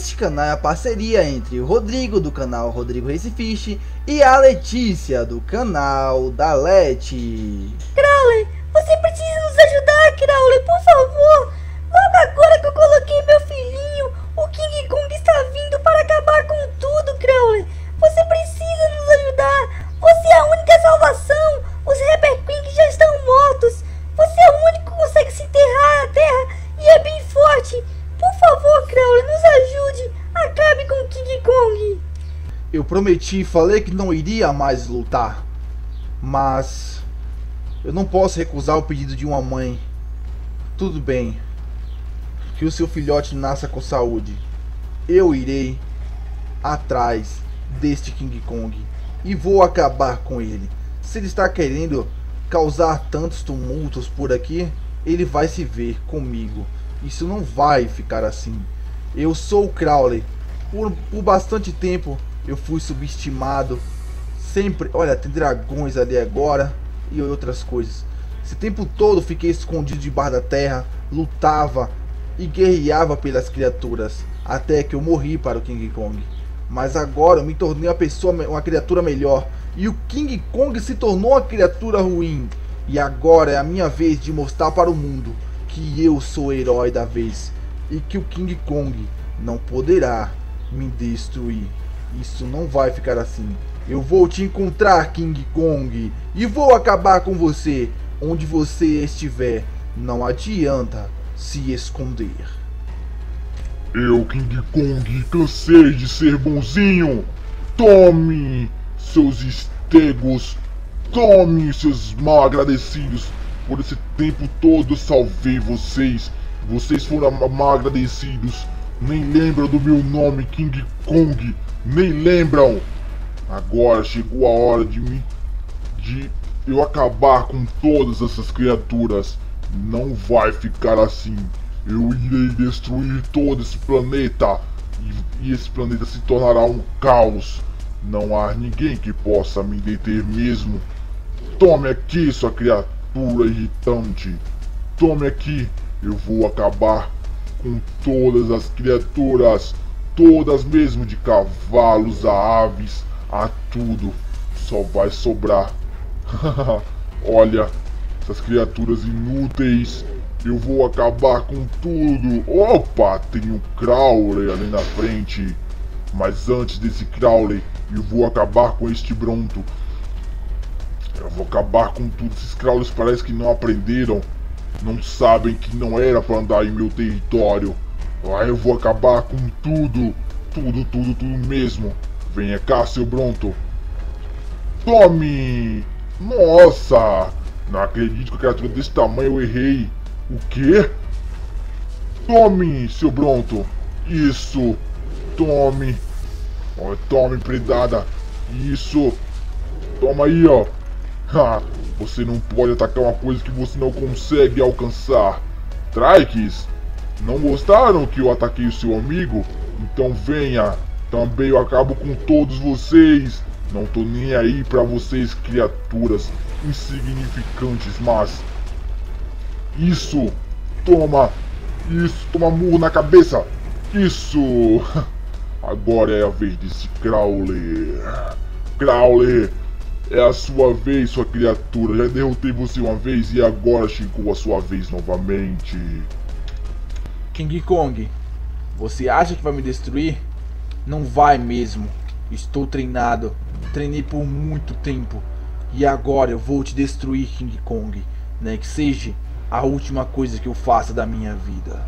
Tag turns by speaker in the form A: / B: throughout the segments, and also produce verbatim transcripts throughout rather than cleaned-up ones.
A: Este canal é a parceria entre o Rodrigo do canal Rodrigo Race Fish e a Letícia do canal da Leti.
B: Crowley, você precisa nos ajudar, Crowley, por favor. Logo agora que eu coloquei meu filhinho, o King Kong está vindo para acabar com tudo, Crowley. Você precisa nos ajudar. Você é a única salvação. Os Rapper Queen já estão mortos. Você é o único que consegue se enterrar na terra e é bem forte. Por favor, Crowley, nos ajude. Acabe com o King Kong.
A: Eu prometi e falei que não iria mais lutar, mas eu não posso recusar o pedido de uma mãe. Tudo bem, que o seu filhote nasça com saúde. Eu irei atrás deste King Kong e vou acabar com ele. Se ele está querendo causar tantos tumultos por aqui, ele vai se ver comigo. Isso não vai ficar assim. Eu sou o Crowley. Por, por bastante tempo eu fui subestimado. Sempre, olha, tem dragões ali agora e outras coisas. Esse tempo todo fiquei escondido debaixo da terra, lutava e guerreava pelas criaturas, até que eu morri para o King Kong. Mas agora eu me tornei uma pessoa, uma criatura melhor, e o King Kong se tornou uma criatura ruim. E agora é a minha vez de mostrar para o mundo que eu sou o herói da vez e que o King Kong não poderá me destruir. Isso não vai ficar assim. Eu vou te encontrar, King Kong, e vou acabar com você onde você estiver. Não adianta se esconder.
C: Eu, King Kong, cansei de ser bonzinho. Tome seus estegos. Tome seus mal agradecidos. Por esse tempo todo eu salvei vocês. Vocês foram mal agradecidos. Nem lembram do meu nome, King Kong. Nem lembram. Agora chegou a hora de mim, de eu acabar com todas essas criaturas. Não vai ficar assim. Eu irei destruir todo esse planeta. E, e esse planeta se tornará um caos. Não há ninguém que possa me deter mesmo. Tome aqui, sua criatura irritante. Tome aqui. Eu vou acabar com todas as criaturas. Todas mesmo, de cavalos a aves, a tudo. Só vai sobrar. Olha, essas criaturas inúteis. Eu vou acabar com tudo. Opa, tem um Crowley ali na frente. Mas antes desse Crowley, eu vou acabar com este Bronto. Eu vou acabar com tudo. Esses Crowleys parece que não aprenderam. Não sabem que não era para andar em meu território. Ah, eu vou acabar com tudo. Tudo, tudo, tudo mesmo. Venha cá, seu Bronto. Tome! Nossa! Não acredito que a criatura desse tamanho eu errei. O quê? Tome, seu Bronto. Isso. Tome. Oh, tome, predada. Isso. Toma aí, ó. Ha, você não pode atacar uma coisa que você não consegue alcançar. Trikes, não gostaram que eu ataquei o seu amigo? Então venha. Também eu acabo com todos vocês. Não tô nem aí pra vocês, criaturas insignificantes, mas... Isso. Toma. Isso. Toma murro na cabeça. Isso. Agora é a vez desse Crowley. Crowley. É a sua vez, sua criatura. Já derrotei você uma vez e agora chegou a sua vez novamente.
A: King Kong, você acha que vai me destruir? Não vai mesmo. Estou treinado. Treinei por muito tempo. E agora eu vou te destruir, King Kong. Né? Que seja a última coisa que eu faça da minha vida.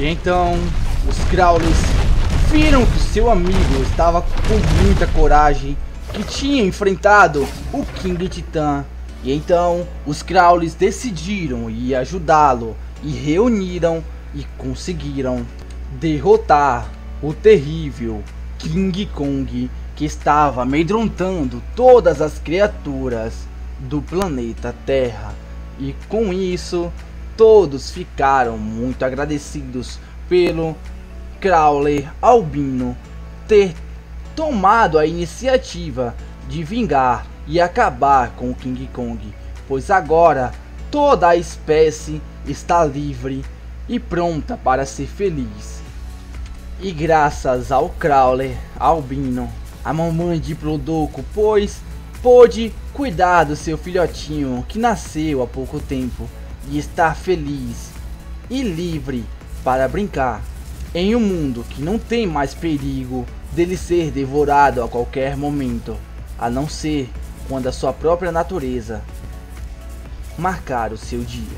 D: E então os Crawlers viram que seu amigo estava com muita coragem, que tinha enfrentado o King Titã. E então os Crawlers decidiram ir ajudá-lo e reuniram e conseguiram derrotar o terrível King Kong, que estava amedrontando todas as criaturas do planeta Terra. E com isso todos ficaram muito agradecidos pelo Crawler Albino ter tomado a iniciativa de vingar e acabar com o King Kong, pois agora toda a espécie está livre e pronta para ser feliz. E graças ao Crawler Albino, a mamãe Diplodocus, pois pôde cuidar do seu filhotinho que nasceu há pouco tempo e está feliz e livre para brincar em um mundo que não tem mais perigo dele ser devorado a qualquer momento, a não ser quando a sua própria natureza marcar o seu dia.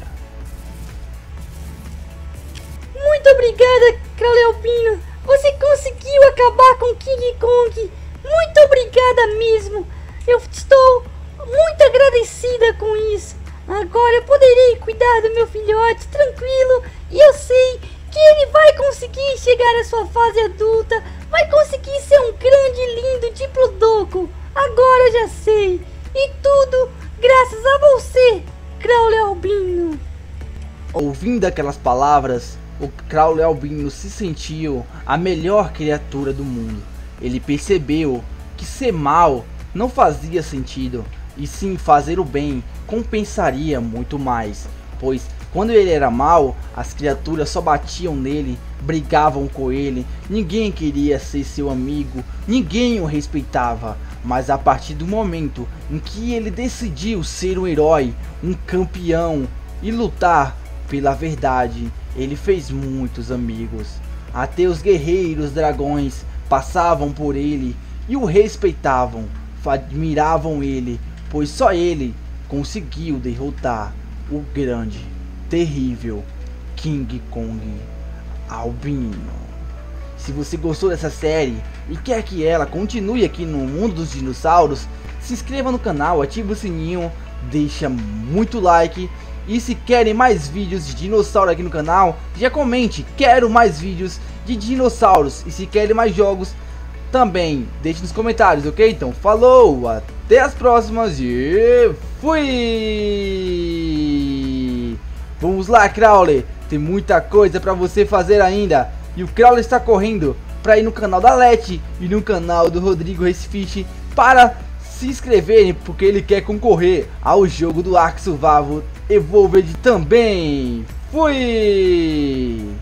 B: Muito obrigada, Crawler Albino. Você conseguiu acabar com King Kong. Muito obrigada mesmo. Eu estou muito agradecida com isso. Agora eu poderei cuidar do meu filhote tranquilo. E eu sei que ele vai conseguir chegar à sua fase adulta. Vai conseguir ser um grande e lindo Diplodocus. Agora eu já sei. E tudo graças a você, Crawler Albino.
D: Ouvindo aquelas palavras, o Crawler Albino se sentiu a melhor criatura do mundo. Ele percebeu que ser mal não fazia sentido, e sim fazer o bem compensaria muito mais, pois quando ele era mal, as criaturas só batiam nele, brigavam com ele, ninguém queria ser seu amigo, ninguém o respeitava. Mas a partir do momento em que ele decidiu ser um herói, um campeão e lutar pela verdade, ele fez muitos amigos. Até os guerreiros dragões passavam por ele e o respeitavam, admiravam ele, pois só ele conseguiu derrotar o grande, terrível King Kong Albino. Se você gostou dessa série e quer que ela continue aqui no mundo dos dinossauros, se inscreva no canal, ative o sininho, deixa muito like. E se querem mais vídeos de dinossauro aqui no canal, já comente, quero mais vídeos de dinossauros. E se querem mais jogos, também deixe nos comentários, ok? Então falou, até as próximas e fui! Vamos lá, Crawler, tem muita coisa pra você fazer ainda. E o Crawler está correndo para ir no canal da Leti e no canal do Rodrigo Resfish para se inscreverem, porque ele quer concorrer ao jogo do Ark Survival Evolved também. Fui!